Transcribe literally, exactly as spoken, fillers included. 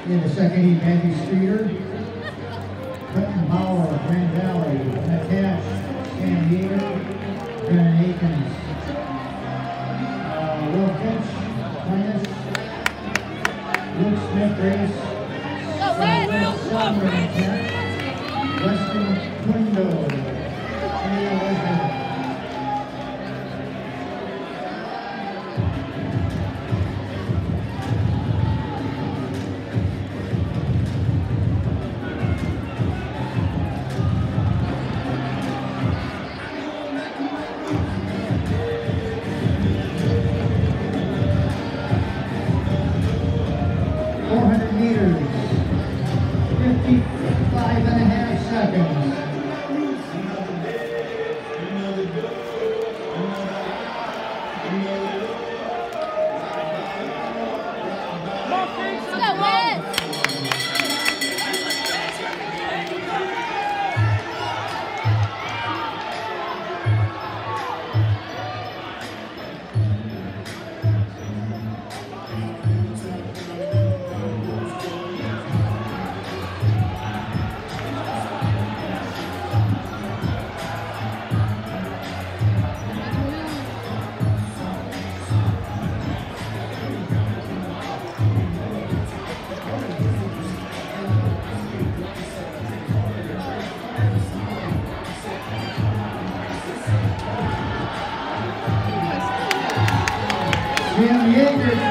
In the second heat, Matthew Streeter, Clinton Bauer, Grand Valley, Natasha San Diego, Brennan Akins, uh, Will Finch, Linus, Luke Smith, Grace, Southwest Summer, Weston Quindo, Tanya Weston. four hundred meters, fifty-five and a half seconds. Jim Yeager.